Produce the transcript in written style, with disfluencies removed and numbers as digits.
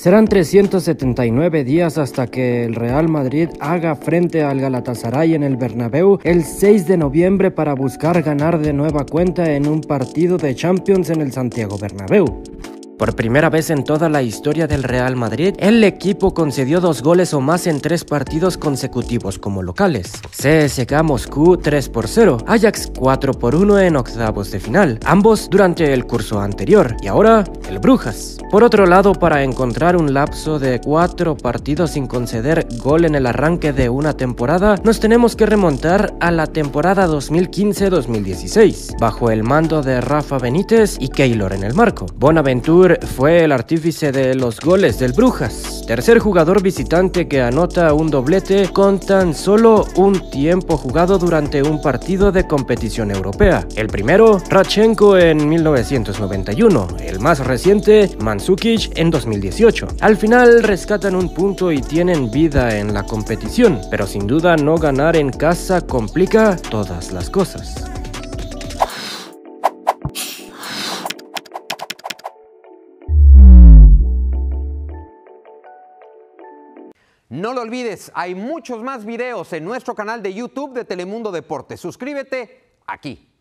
Serán 379 días hasta que el Real Madrid haga frente al Galatasaray en el Bernabéu el 6 de noviembre para buscar ganar de nueva cuenta en un partido de Champions en el Santiago Bernabéu. Por primera vez en toda la historia del Real Madrid, el equipo concedió 2 goles o más en 3 partidos consecutivos como locales. CSKA Moscú 3-0, Ajax 4-1 en octavos de final, ambos durante el curso anterior, y ahora el Brujas. Por otro lado, para encontrar un lapso de 4 partidos sin conceder gol en el arranque de una temporada, nos tenemos que remontar a la temporada 2015-2016, bajo el mando de Rafa Benítez y Keylor en el marco. Bonaventure fue el artífice de los goles del Brujas, tercer jugador visitante que anota un doblete con tan solo un tiempo jugado durante un partido de competición europea. El primero, Radchenko en 1991, el más reciente, Mandzukic en 2018. Al final rescatan un punto y tienen vida en la competición, pero sin duda no ganar en casa complica todas las cosas. No lo olvides, hay muchos más videos en nuestro canal de YouTube de Telemundo Deportes. Suscríbete aquí.